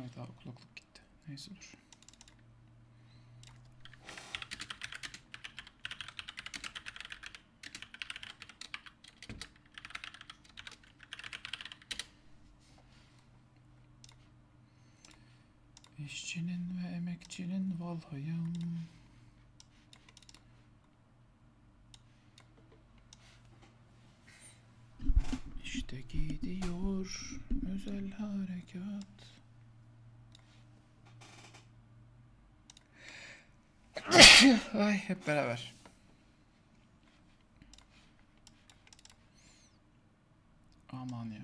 Hayda kulaklık gitti. Neyse dur. İşçinin ve emekçinin valhayım. İşte gidiyor özel harekat. Ay hep beraber. Aman ya.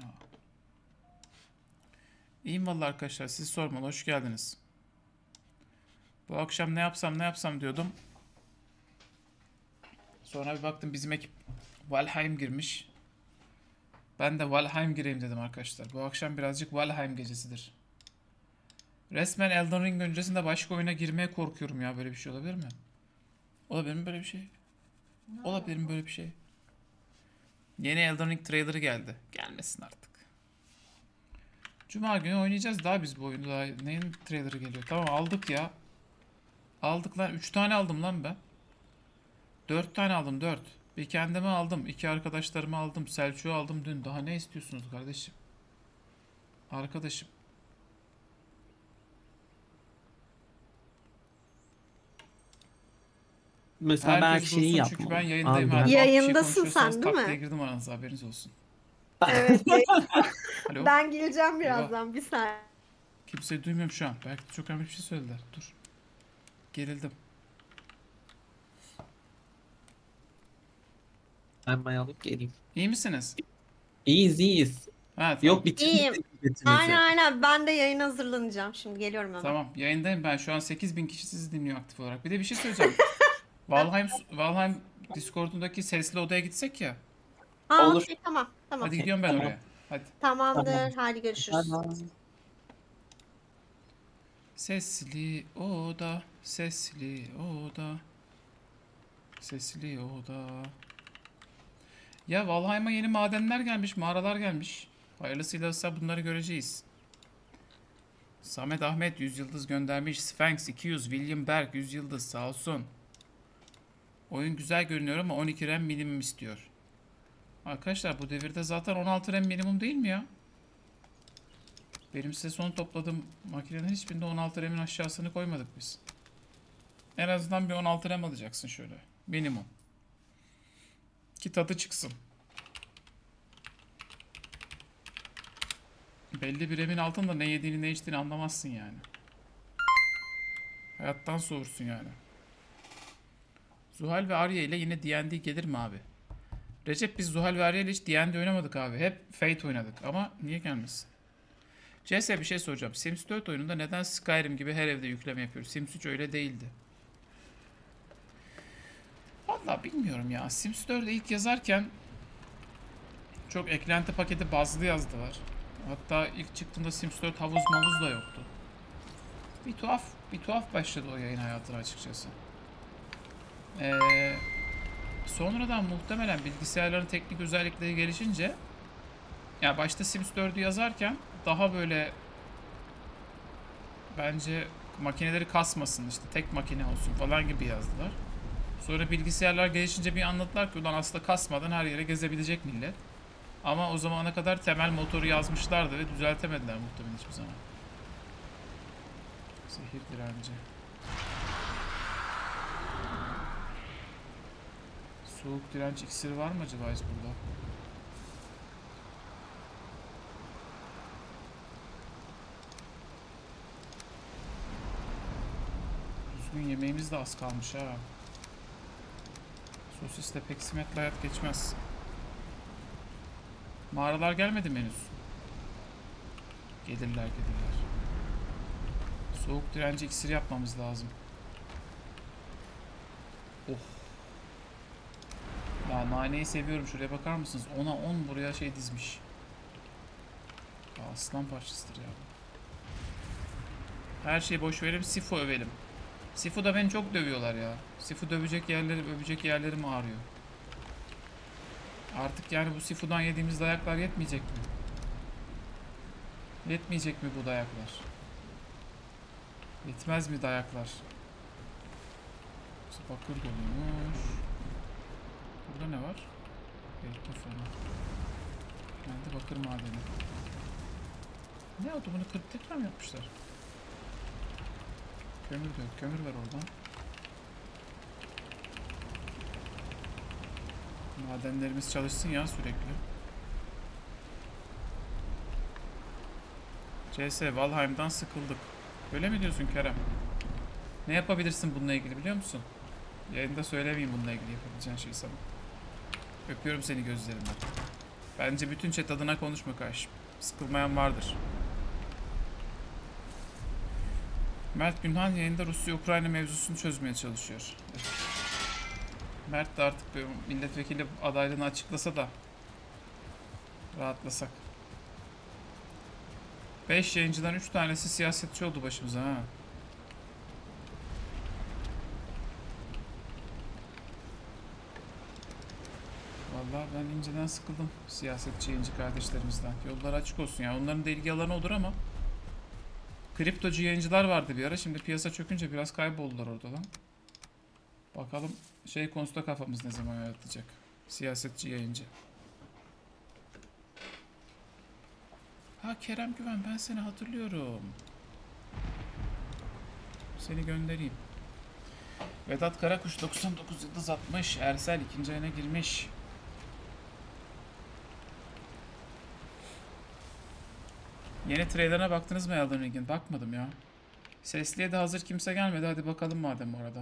İyiyim vallahi arkadaşlar. Sizi sormalı. Hoş geldiniz. Bu akşam ne yapsam diyordum. Sonra bir baktım bizim ekip Valheim girmiş. Ben de Valheim gireyim dedim arkadaşlar. Bu akşam birazcık Valheim gecesidir. Resmen Elden Ring öncesinde başka oyuna girmeye korkuyorum ya. Böyle bir şey olabilir mi? Olabilir mi böyle bir şey? Olabilir mi böyle bir şey? Yeni Elden Ring trailer'ı geldi. Gelmesin artık. Cuma günü oynayacağız daha biz bu oyunu. Daha neyin trailer'ı geliyor? Tamam aldık ya. Aldık lan. 3 tane aldım lan ben. 4 tane aldım 4. Bir kendime aldım. 2 arkadaşlarımı aldım. Selçuk'u aldım dün. Daha ne istiyorsunuz kardeşim? Arkadaşım. Mesela ben Herkes şeyi dursun çünkü ben yapmam. yayındayım. Abi, Abi, Yayındasın sen, değil tak mi? diye girdim aranıza haberiniz olsun. Evet. Alo. Ben geleceğim Eyvah. birazdan. Bir saniye. Kimseyi duymuyorum şu an. Belki de çok önemli bir şey söylediler. Dur. Gerildim. ben may alıp geleyim. İyi misiniz? İyiyiz. Ha tamam. Yok bitirdik İyiyim. hizmetimizi. Aynen. Ben de yayın hazırlanacağım. Şimdi geliyorum hemen. Tamam yayındayım ben. Şu an 8000 kişi sizi dinliyor aktif olarak. Bir de bir şey söyleyeceğim. Valheim Discord'undaki sesli odaya gitsek ya. Olur. Okey, tamam. Hadi gidiyorum ben Tamam. oraya. Hadi. Tamamdır. Tamam. Hadi görüşürüz. Sesli oda, sesli oda. Sesli oda. Ya Valheim'a yeni madenler gelmiş, mağaralar gelmiş. Hayırlısıyla bunları göreceğiz. Samet Ahmet 100 yıldız göndermiş. Sphinx 200, William Berg 100 yıldız sağ olsun. Oyun güzel görünüyor ama 12 RAM minimum istiyor. Arkadaşlar bu devirde zaten 16 RAM minimum değil mi ya? Benim size son topladığım makinenin hiçbirinde 16 RAM'in aşağısını koymadık biz. En azından bir 16 RAM alacaksın şöyle. Minimum. Ki tadı çıksın. Belli bir RAM'in altında ne yediğini ne içtiğini anlamazsın yani. Hayattan soğursun yani. Zuhal ve Arya ile yine D&D gelir mi abi? Recep biz Zuhal ve Arya ile hiç D&D oynamadık abi. Hep Fate oynadık ama niye gelmesin? CS bir şey soracağım. Sims 4 oyununda neden Skyrim gibi her evde yükleme yapıyoruz? Sims 3 öyle değildi. Vallahi bilmiyorum ya. Sims 4'ü ilk yazarken çok eklenti paketi bazlı yazdılar. Hatta ilk çıktığında Sims 4 havuz mavuz da yoktu. Bir tuhaf başladı o yayın hayatına açıkçası. Sonradan muhtemelen bilgisayarların teknik özellikleri gelişince ya başta Sims 4'ü yazarken daha böyle bence makineleri kasmasın işte tek makine olsun falan gibi yazdılar. Sonra bilgisayarlar gelişince bir anlattılar ki ulan aslında kasmadan her yere gezebilecek millet. Ama o zamana kadar temel motoru yazmışlardı ve düzeltemediler muhtemelen hiçbir zaman. Zehir direnci. Soğuk direnç iksiri var mı acaba burada? Düzgün yemeğimiz de az kalmış ha. Sosisle peksimetle hayat geçmez. Mağaralar gelmedi mi henüz? Gelirler. Soğuk direnci iksiri yapmamız lazım. Oh. Ya naneyi seviyorum. Şuraya bakar mısınız? 10'a 10 buraya şey dizmiş. Ya aslan parçasıdır ya. Her şeyi boş verelim. Sifu övelim. Sifu'da beni çok dövüyorlar ya. Sifu övecek yerlerim ağrıyor. Artık yani bu Sifu'dan yediğimiz dayaklar yetmeyecek mi? Yetmeyecek mi bu dayaklar? Yetmez mi dayaklar? İşte bakır doluymuş. Burada ne var? Elektronik falan. Nerede bakır madeni? Ne oldu, bunu kırıp tekrar mı yapmışlar? Kömür de yok. Kömür ver oradan. Madenlerimiz çalışsın ya sürekli. CS Valheim'dan sıkıldık. Öyle mi diyorsun Kerem? Ne yapabilirsin bununla ilgili biliyor musun? Yayında söylemeyeyim bununla ilgili yapabileceğin şeyi sana. Öpüyorum seni gözlerimden. Bence bütün chat adına konuşma kardeşim. Sıkılmayan vardır. Mert Günhan yayında Rusya-Ukrayna mevzusunu çözmeye çalışıyor. Evet. Mert de artık böyle milletvekili adaylığını açıklasa da rahatlasak. 5 yayıncıdan 3 tanesi siyasetçi oldu başımıza ha. Vallahi ben inceden sıkıldım siyasetçi yayıncı kardeşlerimizden. Yollar açık olsun ya. Onların da ilgi alanı olur ama kriptocu yayıncılar vardı bir ara. Şimdi piyasa çökünce biraz kayboldular ortadan. Bakalım şey konusunda kafamız ne zaman yaratacak. Siyasetçi yayıncı. Ha Kerem Güven, ben seni hatırlıyorum. Seni göndereyim. Vedat Karakuş 99 yıldız atmış. Ersel ikinci ayına girmiş. Yeni trailerına baktınız mı Elden Ring'in? Bakmadım ya. Sesliye de hazır kimse gelmedi. Hadi bakalım madem orada.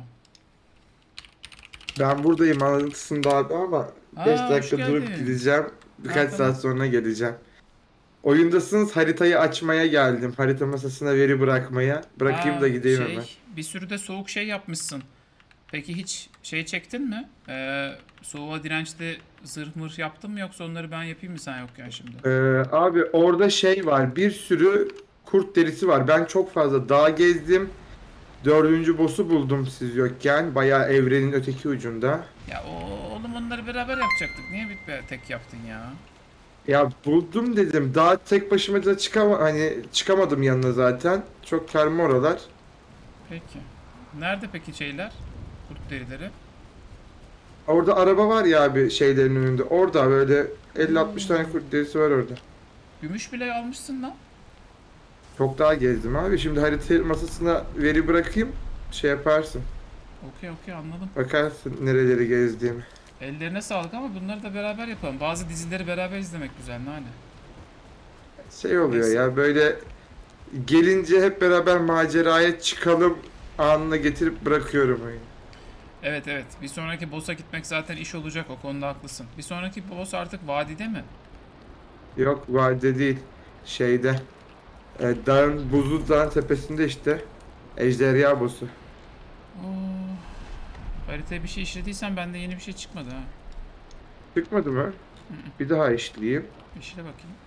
Ben buradayım anlatısında abi ama 5 Aa, dakika hoş durup geldin. gideceğim. Birkaç Ha, tamam. saat sonra geleceğim. Oyundasınız, haritayı açmaya geldim. Harita masasına veri bırakmaya. Bırakayım da gideyim hemen. Bir sürü de soğuk şey yapmışsın. Peki hiç şey çektin mi? Soğuğa dirençli zırh mırh yaptın mı, yoksa onları ben yapayım mı sen yokken şimdi? Abi orada şey var, bir sürü kurt derisi var. Ben çok fazla dağ gezdim. Dördüncü boss'u buldum siz yokken. Bayağı evrenin öteki ucunda. Ya oğlum, onları beraber yapacaktık. Niye tek yaptın ya? Ya buldum dedim. Daha tek başıma da çıkamadım yanına zaten. Çok karma oralar. Peki. Nerede peki şeyler? Kurt derileri. Orada araba var ya abi şeylerin önünde. Orada böyle 50-60 tane kurt derisi var orada. Gümüş bile almışsın lan. Çok daha gezdim abi. Şimdi harita masasına veri bırakayım. Şey yaparsın. Okey anladım. Bakarsın nereleri gezdiğimi. Ellerine sağlık ama bunları da beraber yapalım. Bazı dizileri beraber izlemek güzel Nane. Şey oluyor Neyse. ya böyle gelince hep beraber maceraya çıkalım anına getirip bırakıyorum oyunu. Evet. Bir sonraki boss'a gitmek zaten iş olacak, o konuda haklısın. Bir sonraki boss artık vadide mi? Yok vadide değil. Şeyde. Dağın buzlu dağın tepesinde işte. Ejderha boss'u. Oo. Haritaya bir şey işlediysen bende yeni bir şey çıkmadı ha. Çıkmadı mı? Bir daha işleyeyim. İşle bakayım.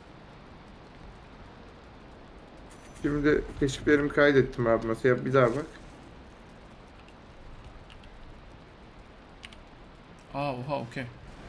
Şimdi keşiflerimi kaydettim abi masaya. Bir daha bak. Oha okey.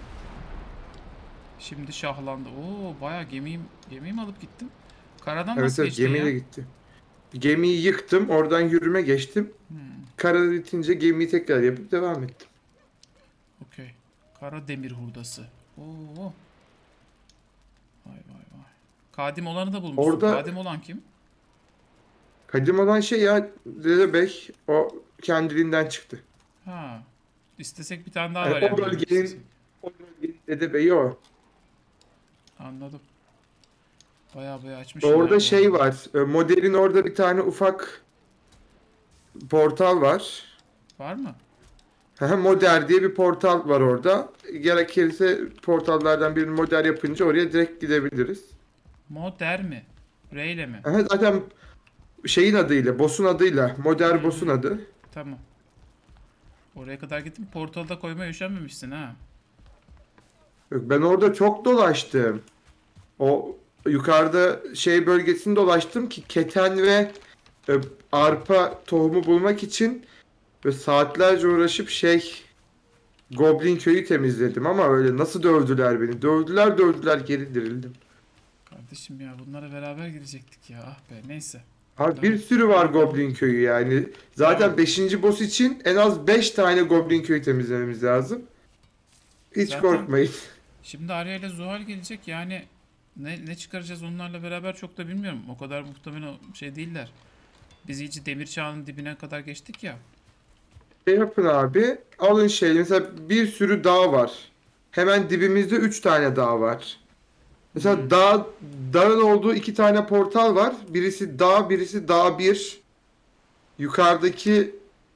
Şimdi şahlandı. Oo, bayağı gemiyi mi alıp gittin? Karadan Evet nasıl evet geçtin gemiyle ya? gitti. Gemiyi yıktım. Oradan yürüme geçtim. Kara bitince gemiyi tekrar yapıp devam ettim. Okey. Kara demir hurdası. Oo. Vay. Kadim olanı da bulmuşsun. Orada- Kadim olan kim? Kadim olan şey ya Dede Bey. O kendiliğinden çıktı. Ha. İstesek bir tane daha Yani var o yani. bölgenin İstesek. Dede Bey'i o. Anladım. Bayağı açmışsın. Orada ya, şey bu arada. var. Modelin orada bir tane ufak portal var. Var mı? Moder diye bir portal var orada. Gerekirse portallardan birini moder yapınca oraya direkt gidebiliriz. Moder mi? R ile mi? Zaten şeyin adıyla, boss'un adıyla, moder boss'un adı. Tamam. Oraya kadar gittim. Portalda koymaya üşenmemişsin ha. Yok, ben orada çok dolaştım. O yukarıda şey bölgesini dolaştım ki keten ve arpa tohumu bulmak için ve saatlerce uğraşıp Goblin köyü temizledim ama öyle nasıl dövdüler beni. Dövdüler geri dirildim. Kardeşim ya, bunlara beraber gidecektik ya. Ah be, neyse. Abi bir sürü var Goblin köyü yani. Zaten Tamam. 5. boss için en az 5 tane Goblin köyü temizlememiz lazım. Hiç Zaten- korkmayın. Şimdi Arya ile Zuhal gelecek yani ne çıkaracağız onlarla beraber çok da bilmiyorum. O kadar muhtemelen şey değiller. Biz iyice demir çağının dibine kadar geçtik ya. Şey yapın abi. Alın şey. Mesela bir sürü dağ var. Hemen dibimizde 3 tane dağ var. Mesela dağın olduğu 2 tane portal var. Birisi dağ, birisi dağ 1. Yukarıdaki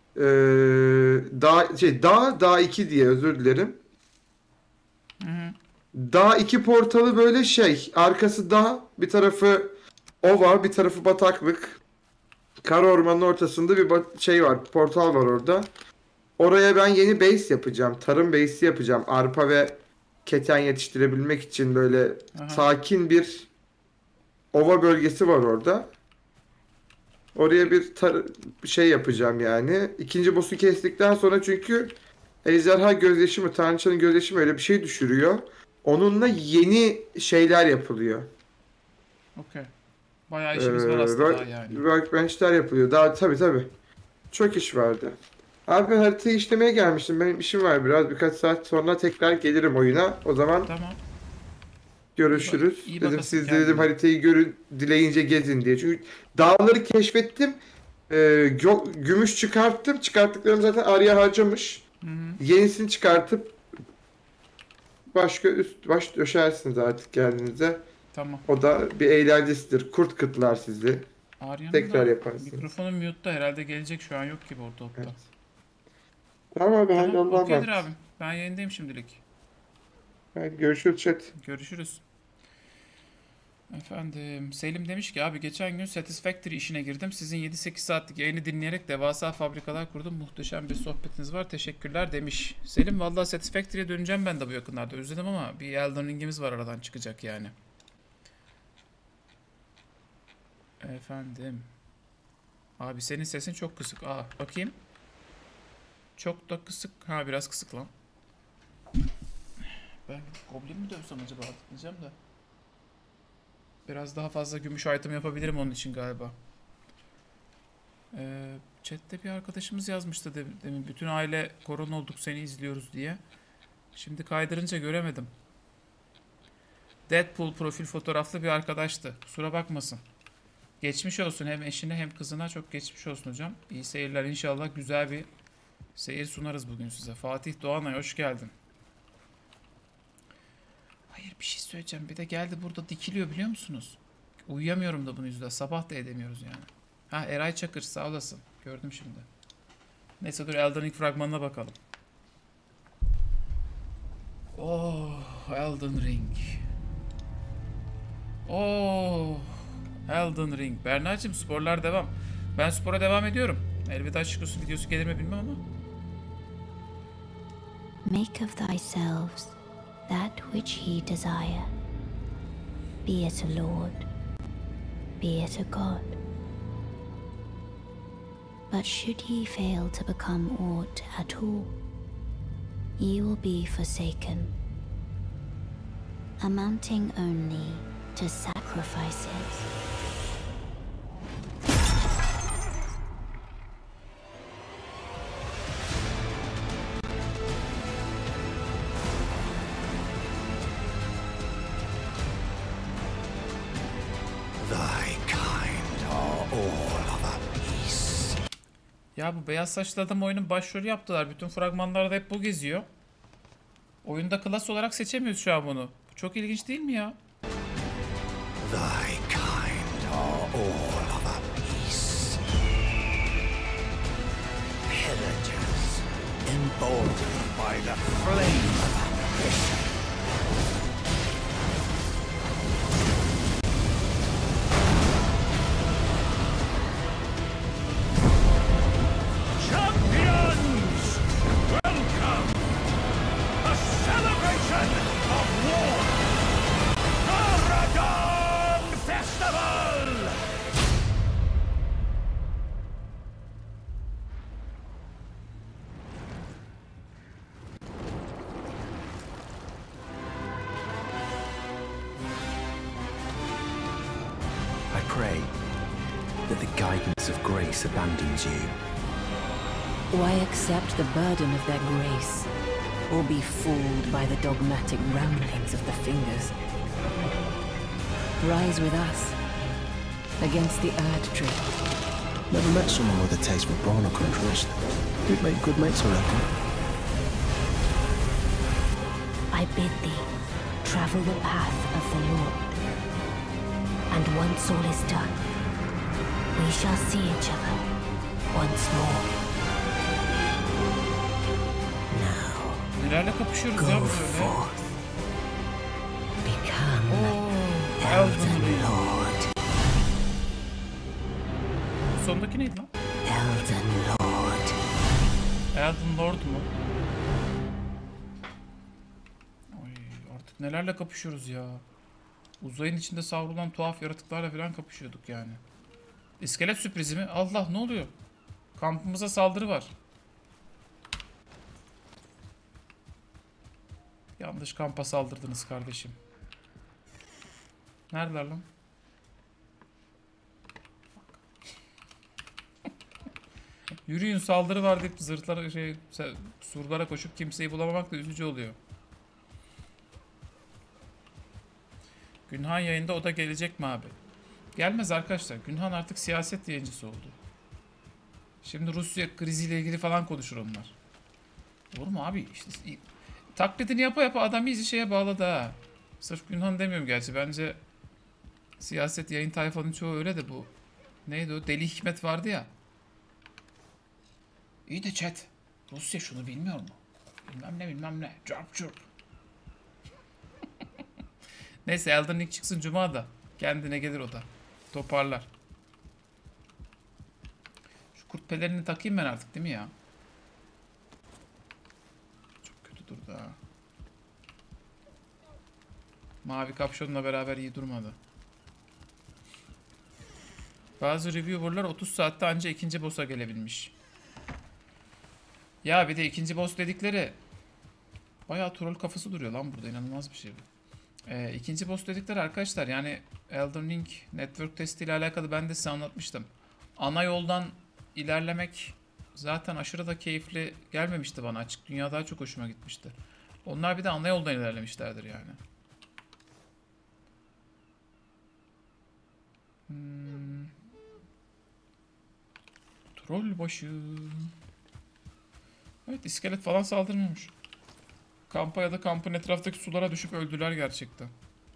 dağ 2 diye özür dilerim. Hı hı. Dağ 2 portalı böyle şey. Arkası dağ, bir tarafı ova, bir tarafı bataklık. Kara ormanın ortasında bir şey var. Portal var orada. Oraya ben yeni base yapacağım. Tarım base'i yapacağım. Arpa ve keten yetiştirebilmek için böyle Aha. sakin bir ova bölgesi var orada. Oraya bir şey yapacağım yani. İkinci boss'u kestikten sonra çünkü ejderha gözyaşı mı, tanrıçanın gözyaşı mı öyle bir şey düşürüyor. Onunla yeni şeyler yapılıyor. Okey. Bayağı işimiz var aslında daha yani. Workbench'ler yapılıyor. Daha tabii. Çok iş vardı. Abi ben haritayı işlemeye gelmiştim. Benim işim var biraz. Birkaç saat sonra tekrar gelirim oyuna. O zaman Tamam. görüşürüz. İyi Dedim bakasın siz de kendine. dedim haritayı görün, dileyince gezin diye. Çünkü dağları keşfettim. Gümüş çıkarttım. Çıkarttıklarım zaten Arya harcamış. Hı hı. Yenisini çıkartıp başka baş döşersiniz artık kendinize. Tamam. O da bir eğlencesidir. Kurt kıtlar sizi. Arya'nın Tekrar da yaparsınız. mikrofonu mute'da herhalde gelecek şu an yok gibi ortalıkta. Evet. Tamam ben Tamam, yoldan okeydir bak. abi. Ben yayındayım şimdilik. Hadi görüşürüz chat. Görüşürüz. Efendim, Selim demiş ki abi geçen gün Satisfactory işine girdim. Sizin 7-8 saatlik yayını dinleyerek devasa fabrikalar kurdum. Muhteşem bir sohbetiniz var. Teşekkürler demiş. Selim vallahi Satisfactory'e döneceğim ben de bu yakınlarda. Özledim ama bir Elden Ring'imiz var aradan çıkacak yani. Efendim. Abi senin sesin çok kısık. Aa bakayım. Çok da kısık. Ha biraz kısık lan. Ben Goblin mi dövsem acaba diyeceğim de. Biraz daha fazla gümüş item yapabilirim onun için galiba. Chat'te bir arkadaşımız yazmıştı demin. Bütün aile korona olduk seni izliyoruz diye. Şimdi kaydırınca göremedim. Deadpool profil fotoğraflı bir arkadaştı. Kusura bakmasın. Geçmiş olsun hem eşine hem kızına çok geçmiş olsun hocam. İyi seyirler inşallah güzel bir seyir sunarız bugün size. Fatih Doğanay hoş geldin. Hayır bir şey söyleyeceğim. Bir de geldi burada dikiliyor biliyor musunuz? Uyuyamıyorum da bunun yüzünden. Sabah da edemiyoruz yani. Ha Eray Çakır sağ olasın. Gördüm şimdi. Neyse dur Elden Ring fragmanına bakalım. Oh Elden Ring. Oh Elden Ring. Berna'cığım sporlar devam. Ben spora devam ediyorum. Elveda Şükrüsü videosu gelir mi bilmem ama. Make of thyselves that which ye desire, be it a lord, be it a god. But should ye fail to become aught at all, ye will be forsaken, amounting only to sacrifices. Thy kind are all of a piece. Ya bu beyaz saçlı adam oyunun başrolü yaptılar. Bütün fragmanlarda hep bu geziyor. Oyunda klas olarak seçemiyoruz şu an bunu. Bu çok ilginç değil mi ya? Thy kind are all of a piece. Pillagers, emboldened by the flame of ambition. Champions, welcome! A celebration of war! Aragon Festival! I pray that the guidance of grace abandons you. Why accept the burden of their grace, or be fooled by the dogmatic ramblings of the fingers? Rise with us, against the Erd Tree. Never met someone with a taste for barnacle and trust. We'd make good mates, I reckon. I bid thee travel the path of the Lord. And once all is done, we shall see each other once more. Now, Nelerle kapışıyoruz ya go biz öyle. forth. Become Elden Elden Lord. Sondaki neydi lan? Elden Lord. Elden Lord mu? Ay, artık nelerle kapışıyoruz ya. Uzayın içinde savrulan tuhaf yaratıklarla falan kapışıyorduk yani. İskelet sürprizi mi? Allah, ne oluyor? Kampımıza saldırı var. Yanlış kampa saldırdınız kardeşim. Neredeler lan? Yürüyün, saldırı var deyip zırhlara surlara koşup kimseyi bulamamak da üzücü oluyor. Günhan yayında, o da gelecek mi abi? Gelmez arkadaşlar. Günhan artık siyaset yayıncısı oldu. Şimdi Rusya kriziyle ilgili falan konuşur onlar. Olur mu abi? İşte taklidini yapa yapa adam iyice şeye bağladı ha. Sırf Günhan demiyorum gerçi. Bence siyaset yayın tayfanın çoğu öyle de bu. Neydi o? Deli Hikmet vardı ya. İyi de chat. Rusya şunu bilmiyor mu? Bilmem ne bilmem ne. Çarp çarp. Neyse, Elden Ring çıksın Cuma da. Kendine gelir o da. Toparlar. Şu kurt pelerini takayım ben artık, değil mi ya? Çok kötü durdu ha. Mavi kapşonla beraber iyi durmadı. Bazı reviewer'lar 30 saatte anca ikinci boss'a gelebilmiş. Ya bir de ikinci boss dedikleri bayağı troll kafası duruyor lan burada, inanılmaz bir şey bu. İkinci boss dedikleri arkadaşlar, yani Elden Ring network testi ile alakalı ben de size anlatmıştım. Ana yoldan ilerlemek zaten aşırı da keyifli gelmemişti bana, açık dünya daha çok hoşuma gitmişti. Onlar bir de ana yoldan ilerlemişlerdir yani. Troll başı. Evet, iskelet falan saldırmıyormuş. Kampa ya da kampın etraftaki sulara düşüp öldüler gerçekten.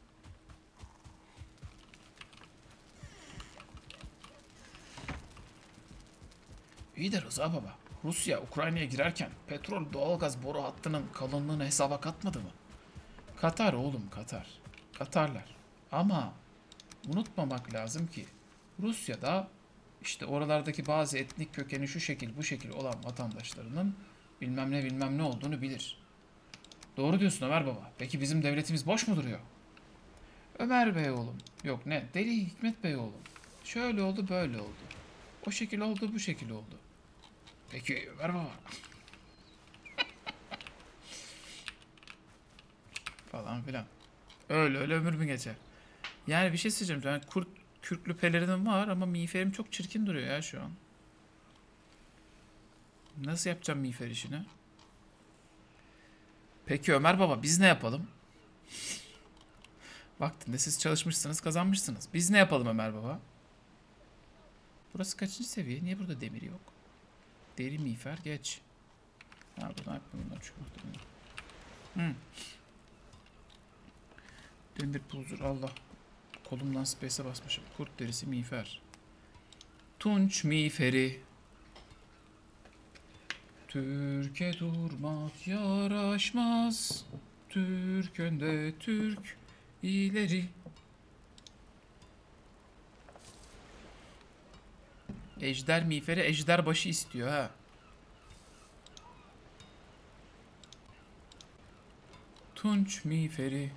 İyi de Rıza baba, Rusya Ukrayna'ya girerken petrol doğalgaz boru hattının kalınlığını hesaba katmadı mı? Katar oğlum, Katar. Katarlar. Ama unutmamak lazım ki Rusya'da işte oralardaki bazı etnik kökeni şu şekil bu şekil olan vatandaşlarının bilmem ne bilmem ne olduğunu bilir. Doğru diyorsun Ömer baba. Peki bizim devletimiz boş mu duruyor? Ömer Bey oğlum. Yok ne? Deli Hikmet Bey oğlum. Şöyle oldu böyle oldu. O şekil oldu bu şekil oldu. Peki Ömer baba. Falan filan. Öyle öyle ömür mü geçer? Yani bir şey söyleyeceğim. Yani kürklü pelerinim var ama miğferim çok çirkin duruyor ya şu an. Nasıl yapacağım miğfer işini? Peki Ömer baba, biz ne yapalım? Vaktinde siz çalışmışsınız, kazanmışsınız. Biz ne yapalım Ömer baba? Burası kaçıncı seviye? Niye burada demir yok? Deri miğfer geç. Ha, buradan aklımdan çıkıyor. Demir pulzur, Allah. Kolumdan space'e basmışım. Kurt derisi miğfer. Tunç miğferi. Türkiye durmak yaraşmaz. Türk önde, Türk ileri. Ejder miğferi ejder başı istiyor ha. Tunç miğferi.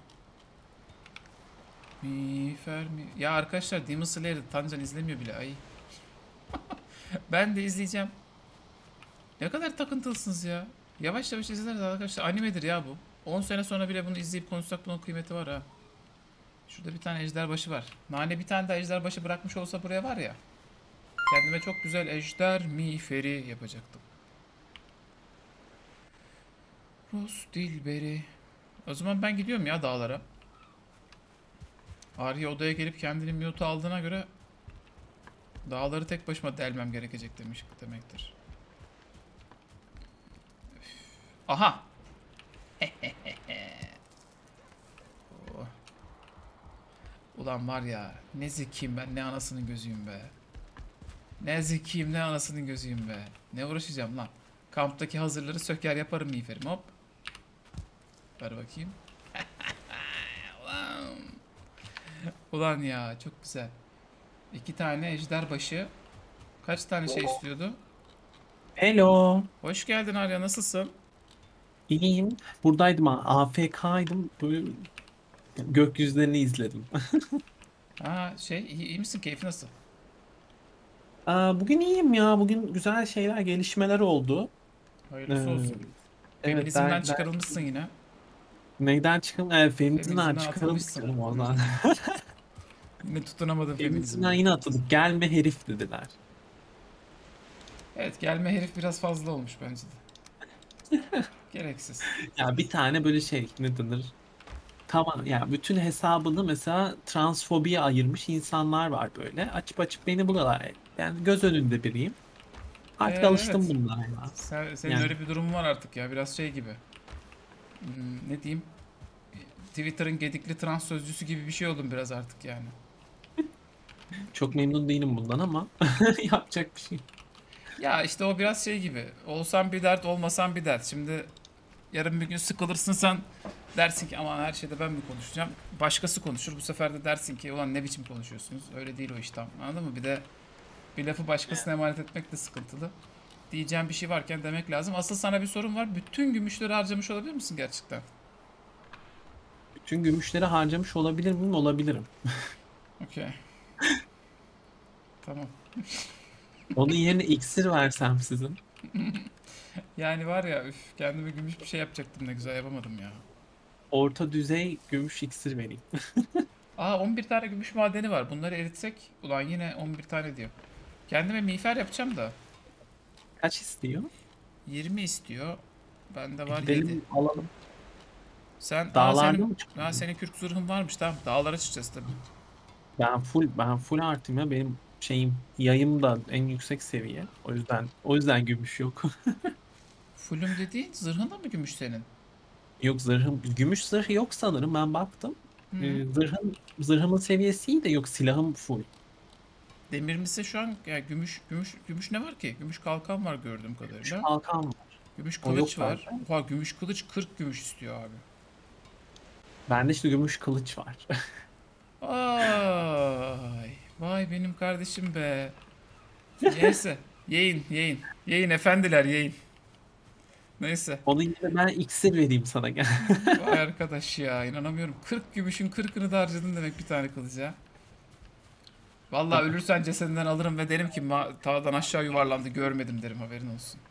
Miğfer mi? Ya arkadaşlar, Demon Slayer'ı Tancan izlemiyor bile, ay. Ben de izleyeceğim. Ne kadar takıntılısınız ya. Yavaş yavaş izleriz arkadaşlar. Animedir ya bu. 10 sene sonra bile bunu izleyip konuşsak bunun kıymeti var ha. Şurada bir tane ejderbaşı var. Nane bir tane daha ejderbaşı bırakmış olsa buraya var ya. Kendime çok güzel ejder miğferi yapacaktım. Rus dilberi. O zaman ben gidiyorum ya dağlara. Arya odaya gelip kendini mute aldığına göre dağları tek başıma delmem gerekecek demektir. Üf. Aha. Oh. Ulan var ya ne zekiyim ben, ne anasının gözüyüm be. Ne zekiyim, ne anasının gözüyüm be. Ne uğraşacağım lan. Kamptaki hazırları söker yaparım miğferim, hop. Ver bakayım. Ulan. Ulan ya çok güzel. 2 tane ejder başı. Kaç tane şey istiyordu? Hello. Hoş geldin Arya, nasılsın? İyiyim. Buradaydım ha. AFK'ydım. Böyle gökyüzlerini izledim. Ha iyi misin? Keyfi nasıl? Bugün iyiyim ya. Bugün güzel şeyler, gelişmeler oldu. Hayırlısı Ee, olsun. Evet, Feminizmden çıkarılmışsın yine. neyden çıkalım? Evet, feminizmden Feminizmden çıkarılmışsın atılmışsın. oradan. Yine tutunamadın Feminizmden feminizmden. yine atıldık. Gelme herif dediler. Evet, gelme herif biraz fazla olmuş bence de. Gereksiz. Ya bir tane böyle şey ne denir? Tamam ya, bütün hesabını mesela transfobiye ayırmış insanlar var böyle. Açıp açıp beni buralar. Yani göz önünde biriyim. Artık alıştım Evet. bunlara ya. Senin Yani. öyle bir durumun var artık ya. Biraz şey gibi. Ne diyeyim? Twitter'ın gedikli trans sözcüsü gibi bir şey oldum biraz artık yani. Çok memnun değilim bundan ama yapacak bir şey. Ya işte o biraz şey gibi. Olsan bir dert, olmasan bir dert. Şimdi yarın bir gün sıkılırsın, sen dersin ki aman her şeyde ben mi konuşacağım? Başkası konuşur. Bu sefer de dersin ki ulan ne biçim konuşuyorsunuz? Öyle değil o iş tam. Anladın mı? Bir de bir lafı başkasına emanet etmek de sıkıntılı. Diyeceğim bir şey varken demek lazım. Asıl sana bir sorun var. Bütün gümüşleri harcamış olabilir misin gerçekten? Bütün gümüşleri harcamış olabilir miyim? Olabilirim. Okey. Tamam. Onun yerine iksir versem sizin. Yani var ya üf, kendime gümüş bir şey yapacaktım, ne güzel yapamadım ya. Orta düzey gümüş iksir vereyim. Aa 11 tane gümüş madeni var. Bunları eritsek ulan yine 11 tane diyor. Kendime miğfer yapacağım da. Kaç istiyor? 20 istiyor. Bende var 7. Gidelim alalım. Sen Dağlarda senin, mı çıkıyor? senin kürk zırhın varmış, tamam. Dağlara çıkacağız tabii. Ben full artım ya. Benim şeyim, yayım da en yüksek seviye. O yüzden gümüş yok. Fullüm dediğin zırhın da mı gümüş senin? Yok, gümüş zırh yok sanırım, ben baktım. Hı. Zırhımın seviyesi iyi de yok, silahım full. Demirlisi şu an ya gümüş ne var ki? Gümüş kalkan var gördüğüm kadarıyla. Kalkan var. Gümüş O yok kılıç var. zaten. Oha, gümüş kılıç 40 gümüş istiyor abi. Bende işte gümüş kılıç var. Ay, vay benim kardeşim be. Neyse, Yiyin efendiler, yiyin. Neyse. Onun yerine ben iksir vereyim sana, gel. Vay arkadaş ya, inanamıyorum. 40 gümüşün 40'ını da harcadın demek bir tane kılıca. Vallahi ölürsen cesedinden alırım ve derim ki dağdan aşağı yuvarlandı, görmedim derim, haberin olsun.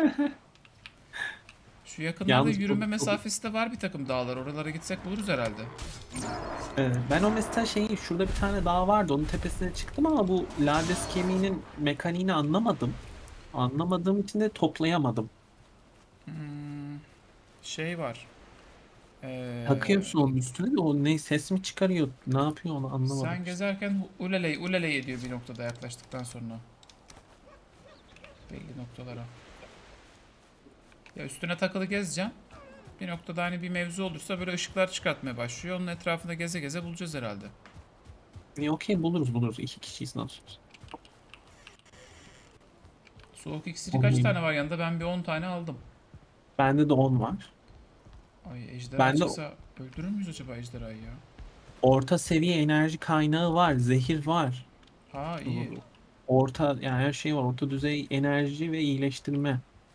Şu yakınlarda Yalnız yürüme bu- mesafesi de var bir takım dağlar. Oralara gitsek buluruz herhalde. Ben o mesela şurada bir tane dağ vardı, onun tepesine çıktım ama bu lades kemiğinin mekaniğini anlamadım. Anlamadığım için de toplayamadım. Şey var. Takıyorsun onun üstüne de o ne, ses mi çıkarıyor, ne yapıyor onu anlamadım. Sen gezerken uleley ediyor bir noktada yaklaştıktan sonra. Belli noktalara. Ya üstüne takılı gezeceksin. Bir noktada hani bir mevzu olursa böyle ışıklar çıkartmaya başlıyor. Onun etrafında geze geze bulacağız herhalde. Okey, buluruz. 2 kişiyiz nasıl? Soğuk iksiri kaç tane var yanında? Ben bir 10 tane aldım. Bende de 10 var. Ay ejderha Ben de- çıksa öldürür müyüz acaba ejderhayı ya? Orta seviye enerji kaynağı var, zehir var. Ha iyi. Orta, yani her şey var. Orta düzey enerji ve iyileştirme.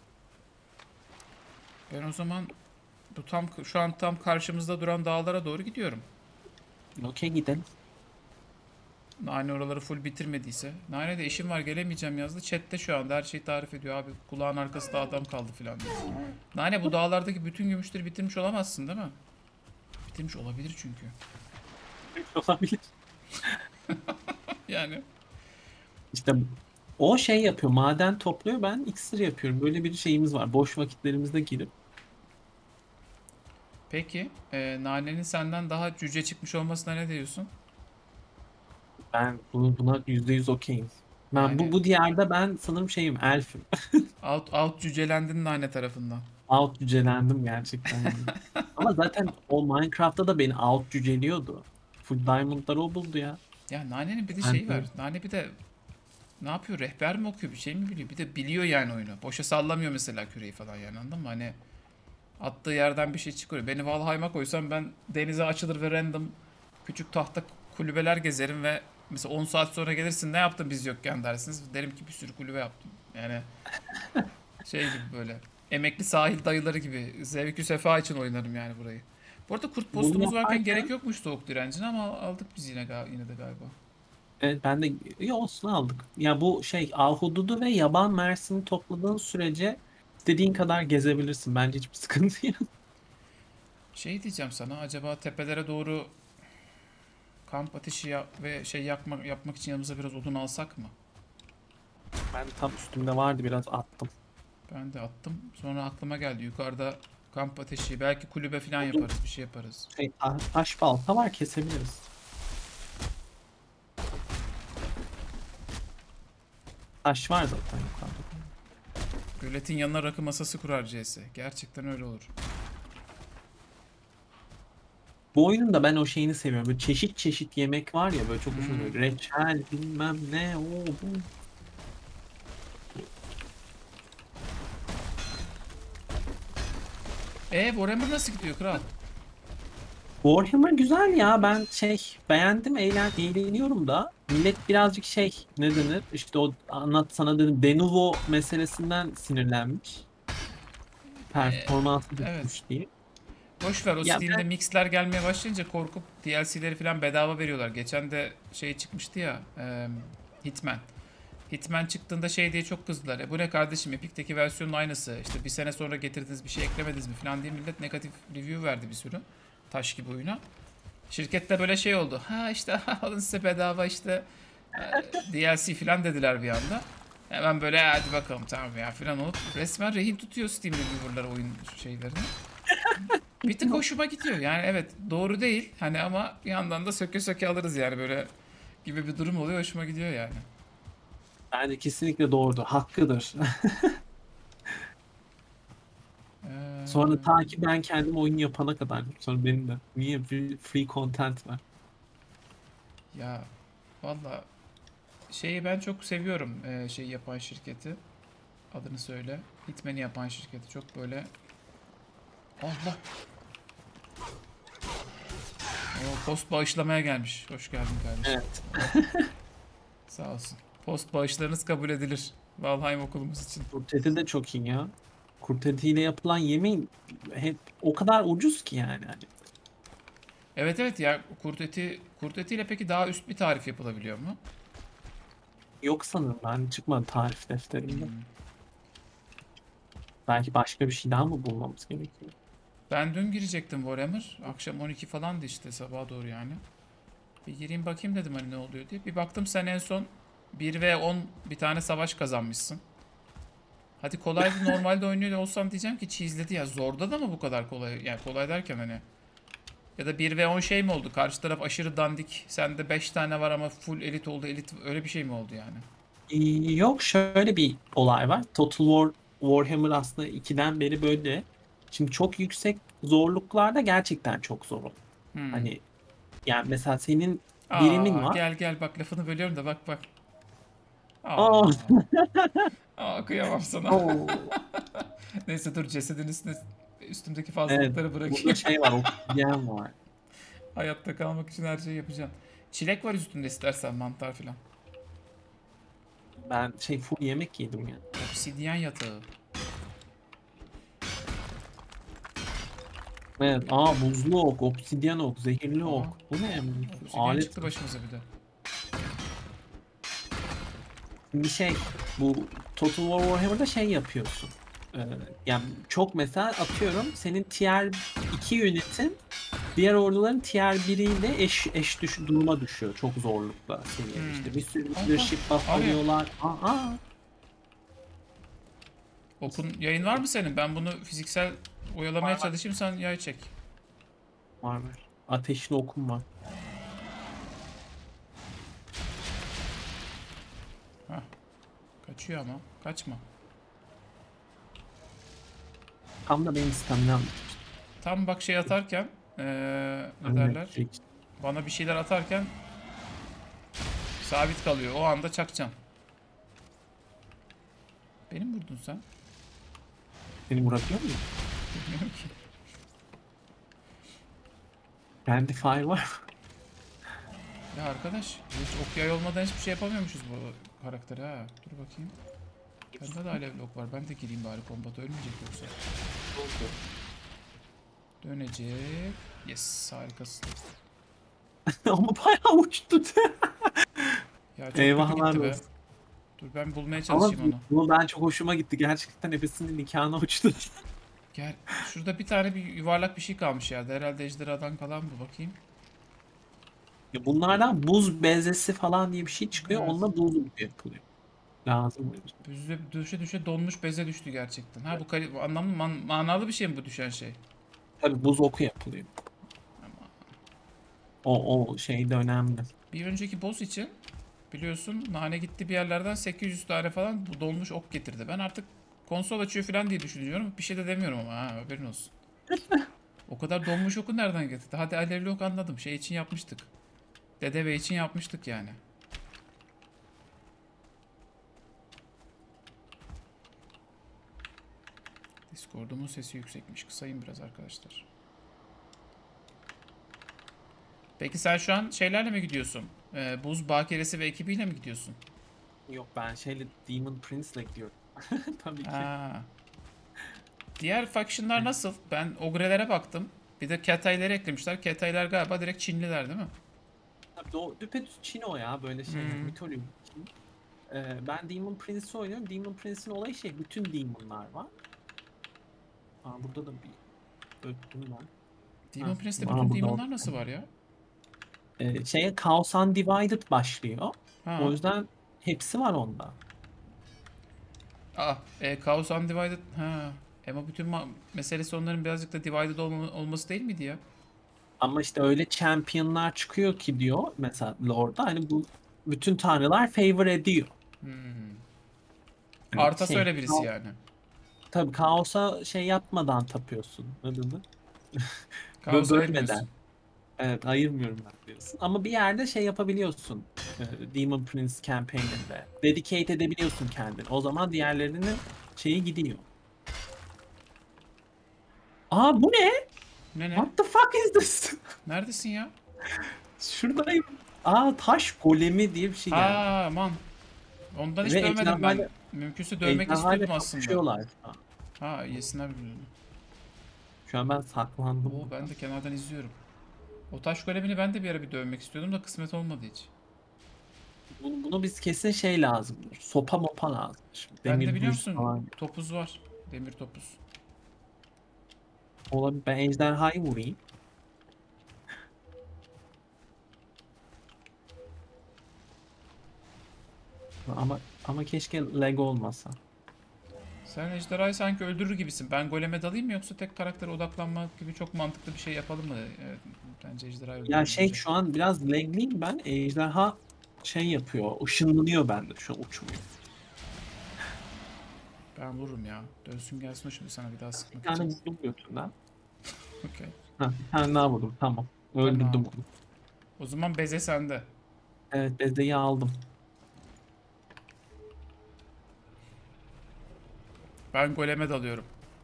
Ben o zaman şu an tam karşımızda duran dağlara doğru gidiyorum. Okey, gidelim. Nane oraları full bitirmediyse. Nane de işim var gelemeyeceğim yazdı. Chat'te şu anda her şeyi tarif ediyor abi. Kulağın arkasında adam kaldı filan diyor. Nane bu dağlardaki bütün gümüşleri bitirmiş olamazsın değil mi? Bitirmiş olabilir çünkü. Olabilir. Yani İşte O şey yapıyor, maden topluyor, ben iksir yapıyorum. Böyle bir şeyimiz var. Boş vakitlerimizde girip. Peki Nane'nin senden daha cüce çıkmış olmasına ne diyorsun? Ben buna %100 okeyim. Ben Yani bu diyarda ben sanırım şeyim, elfim. out cücelendin Nane tarafından. Out cücelendim gerçekten. Yani. Ama zaten o Minecraft'ta da beni out cüceliyordu. Full diamond'ları o buldu ya. Ya Nane'nin bir de Ben şeyi de- var. Nane bir de ne yapıyor? Rehber mi okuyor? Bir şey mi biliyor? Bir de biliyor yani oyunu. Boşa sallamıyor mesela küreği falan yani, anladın mı? Hani attığı yerden bir şey çıkıyor. Beni Valheim'a koysam ben denize açılır ve random küçük tahta kulübeler gezerim ve mesela 10 saat sonra gelirsin ne yaptın biz yokken dersiniz. Derim ki bir sürü kulübe yaptım. Yani şey gibi böyle. Emekli sahil dayıları gibi. Zevkü sefa için oynarım yani burayı. Bu arada kurt Bunu postumuz varken yaparken- gerek yokmuş soğuk direncine ama aldık biz yine, yine de galiba. Evet, ben de ya olsun aldık. Ya bu şey ahududu ve yaban mersini topladığın sürece istediğin kadar gezebilirsin. Bence hiçbir sıkıntı yok. Şey diyeceğim sana, acaba tepelere doğru kamp ateşi ve şey yapmak için yanımıza biraz odun alsak mı? Ben tam üstümde vardı, biraz attım. Ben de attım. Sonra aklıma geldi, yukarıda kamp ateşi, belki kulübe falan yaparız, bir şey yaparız. Şey, taş balta var, kesebiliriz. Taş var zaten yukarıda. Göletin yanına rakı masası kurar CS. Gerçekten öyle olur. Bu oyunun da ben o şeyini seviyorum. Böyle çeşit çeşit yemek var ya, böyle çok hoşuma gidiyor. Reçel bilmem ne o bu. Warhammer nasıl gidiyor kral? Warhammer güzel ya, ben beğendim, eğleniyorum da. Millet birazcık ne denir, işte o sana dedim Denuvo meselesinden sinirlenmiş. Performansı evet. düşmüş diye. Boş ver, o Ya Steam'de mixler gelmeye başlayınca korkup DLC'leri falan bedava veriyorlar. Geçen de şey çıkmıştı ya, Hitman. Hitman çıktığında şey diye çok kızdılar. Bu ne kardeşim, Epic'teki versiyonun aynısı. İşte bir sene sonra getirdiniz, bir şey eklemediniz mi falan diye millet negatif review verdi bir sürü. Taş gibi oyuna. Şirkette böyle şey oldu. Ha işte alın size bedava işte DLC falan dediler bir anda. Hemen böyle hadi bakalım tamam ya falan olup resmen rehin tutuyor Steam reviewer'lar oyun şeylerini. Bir tık hoşuma gidiyor. Yani evet, doğru değil hani ama bir yandan da söke söke alırız yani, böyle gibi bir durum oluyor, hoşuma gidiyor yani. Bence kesinlikle doğrudur, hakkıdır. Sonra ta ki ben kendim oyun yapana kadar. Sonra benim de. Niye free content var? Ya valla şeyi ben çok seviyorum, şey yapan şirketi. Adını söyle. Hitman'i yapan şirketi. Çok böyle... Allah! O post bağışlamaya gelmiş. Hoş geldin kardeşim. Evet. Sağ olsun. Post bağışlarınız kabul edilir. Valheim okulumuz için. Kurt eti de çok iyi ya. Kurt etiyle yapılan yemeğin hep o kadar ucuz ki yani. Evet evet ya, kurt etiyle peki daha üst bir tarif yapılabiliyor mu? Yok sanırım, ben çıkmadı tarif defterimde. Belki başka bir şey daha mı bulmamız gerekiyor? Ben dün girecektim Warhammer. Akşam 12 falandı işte, sabaha doğru yani. Bir gireyim bakayım dedim hani ne oluyor diye. Bir baktım sen en son 1v10 bir tane savaş kazanmışsın. Hadi kolaydı, normalde oynuyor olsam diyeceğim ki cheeseledi ya. Zorda da mı bu kadar kolay? Yani kolay derken hani. Ya da 1v10 şey mi oldu? Karşı taraf aşırı dandik. Sende 5 tane var ama full elit oldu. Elit öyle bir şey mi oldu yani? Yok, şöyle bir olay var. Warhammer aslında 2'den beri böyle. Şimdi çok yüksek zorluklarda gerçekten çok zor. Hani yani mesela senin birimin var. Gel bak, lafını bölüyorum da bak bak. Aa. Kıyamam sana. Neyse dur, cesedin üstümdeki fazlalıkları bırakayım. Burada şey var, obsidyen var. Hayatta kalmak için her şeyi yapacağım. Çilek var üstünde, istersen mantar filan. Ben full yemek yedim ya. Obsidyen yatağı. Evet, buzlu ok, obsidyen ok, zehirli ok. Bu ne? Obsidyen Alet. çıktı başımıza bir de. Şimdi bu Total War Warhammer'da yapıyorsun. Yani çok mesela atıyorum, senin tier 2 unitin Diğer orduların tier 1 ile eş duruma düşüyor. Çok zorlukla seviyede işte. Bir sürü leadership buff Abi. alıyorlar. Okun yayın var mı senin? Ben bunu fiziksel oyalamaya Var. çalışayım, sen yay çek. Var. Ateşli okum var. Hah. Kaçıyor ama. Kaçma. Tam da benim staminam. Tam bak şey atarken ne derler? Bana bir şeyler atarken sabit kalıyor. O anda çakacağım. Beni mi vurdun sen? Seni vurabiliyor muyum? Bilmiyorum ki. Bende fire var. Ya arkadaş, hiç ok yay olmadan hiçbir şey yapamıyormuşuz bu karakteri ha. Dur bakayım. Bende de alev ok var. Ben de gireyim bari kombata, ölmeyecek yoksa. Dönecek. Yes, harikasın. Ama bayağı uçtu. Ya çok Eyvahlar kötü gitti be. olsun. Dur ben bulmaya Ama çalışayım onu. bu ben çok hoşuma gitti. Gerçekten hepsinin nikahına uçtu. Gel. Şurada bir tane bir yuvarlak bir şey kalmış yerde. Herhalde ejderhadan kalan bu, bakayım. Ya bunlardan buz bezesi falan diye bir şey çıkıyor. Evet. Onunla buz yapılıyor. Lazım. Düşe düşe donmuş beze düştü gerçekten. Ha bu anlamlı manalı bir şey mi bu düşen şey? Tabii buz oku yapılıyor. O şey de önemli. Bir önceki boss için biliyorsun nane gitti bir yerlerden 800 tane falan bu donmuş ok getirdi. Ben artık konsol açıyor falan diye düşünüyorum. Bir şey de demiyorum ama ha, haberin olsun. O kadar donmuş oku nereden getirdi? Hadi alevli ok anladım. Şey için yapmıştık. Dedeve için yapmıştık yani. Discord'umun sesi yüksekmiş. Kısayım biraz arkadaşlar. Peki sen şu an şeylerle mi gidiyorsun? Buz Bakiresi ve ekibiyle mi gidiyorsun? Yok ben şeyle Demon Prince'le gidiyorum. Tabii ki. Ha. Diğer faction'lar nasıl? Ben Ogre'lere baktım. Bir de Ketay'ları eklemişler. Ketay'lar galiba direkt Çinliler değil mi? Tabii düpedüz Çin o ya böyle şeyler. Mitoloji Çin. Ben Demon Prince'i oynuyorum. Demon Prince'in olayı şey bütün demonlar var. Burada da bir öttüm var. Demon Prince'te bana bütün burada demonlar oldu. nasıl var ya? Şeye Chaos Undivided başlıyor. Ha. O yüzden hepsi var onda. Chaos Undivided. Ha. Ama bütün meselesi onların birazcık da divided olması değil miydi ya? Ama işte öyle championlar çıkıyor ki diyor mesela Lord'da hani bu bütün tanrılar favor ediyor. Yani Arta söyle birisi yani. Tabii kaosa şey yapmadan tapıyorsun. Adını. Chaos'a Bölmeden. ayırmıyorsun. Evet ayırmıyorum ben diyorsun. Ama bir yerde şey yapabiliyorsun. Demon Prince campaign'inde. Dedicate edebiliyorsun kendini. O zaman diğerlerinin şeyi gidiyor. Bu ne? Ne? What the fuck is this? Neredesin ya? Şuradayım. Taş golemi diye bir şey geldi. Aman. Ondan hiç Ve dövmedim ben. ejderhayla- Mümkünse dövmek Ejderhayla istiyordum aslında. kapışıyorlar. Yesinler birbirlerini. Şu an ben saklandım. Oo, ben de kenardan izliyorum. O taş golemini ben de bir ara bir dövmek istiyordum da kısmet olmadı hiç. Bunu biz kesin şey lazım. Sopa mopa lazım. Şimdi Ben de demir biliyor büyüsü musun? falan. Topuz var. Demir topuz. Olabilir. Ben ejderhayı vurayım. Ama keşke lag olmasa. Sen ejderhayı sanki öldürür gibisin. Ben goleme dalayım mı yoksa tek karaktere odaklanmak gibi çok mantıklı bir şey yapalım mı? Evet, bence ejderhayı öldürür. Ya şey şu an biraz lagliyim ben. Ejderha şey yapıyor. Işınlanıyor bende. Şu an uçmuyor. Ben vururum ya. Dönsün gelsin o şimdi sana bir daha sıkmak Bir tane için. vurdum götünden. Okey. Bir tane daha vurdum. Tamam. Öldürdüm Tamam. onu. O zaman beze sende. Evet bezeyi aldım. Ben goleme dalıyorum.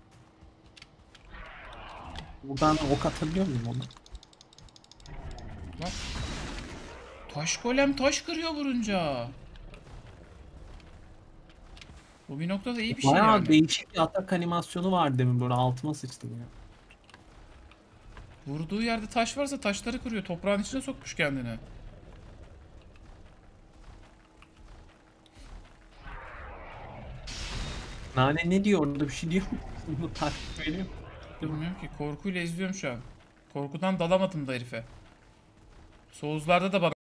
Buradan ok atabiliyor muyum ona? Lan. Taş golem taş kırıyor vurunca. Bu bir noktada iyi bir şey Bayağı yani. değişik bir atak animasyonu var demin böyle altıma sıçtım ya. Vurduğu yerde taş varsa taşları kırıyor. Toprağın içine sokmuş kendini. Nane ne diyor orada bir şey diyor mu? Bunu takip veriyor. Bilmiyorum ki. Korkuyla izliyorum şu an. Korkudan dalamadım da herife. Soğuzlarda da bana